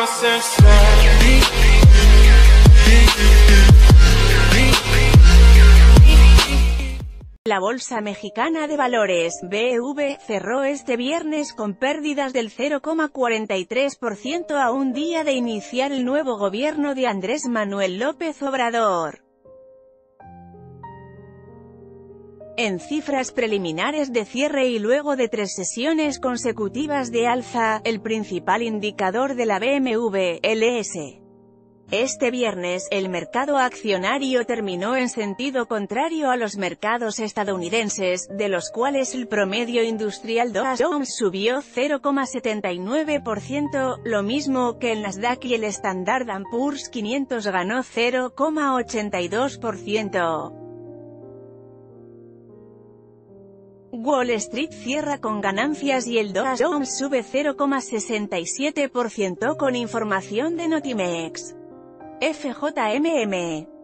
La Bolsa Mexicana de Valores, BV, cerró este viernes con pérdidas del 0,43% a un día de iniciar el nuevo gobierno de Andrés Manuel López Obrador. En cifras preliminares de cierre y luego de 3 sesiones consecutivas de alza, el principal indicador de la BMW, LS. Este viernes, el mercado accionario terminó en sentido contrario a los mercados estadounidenses, de los cuales el promedio industrial Dow Jones subió 0,79%, lo mismo que el Nasdaq, y el Standard & Poor's 500 ganó 0,82%. Wall Street cierra con ganancias y el Dow Jones sube 0,67% con información de Notimex. FJMM.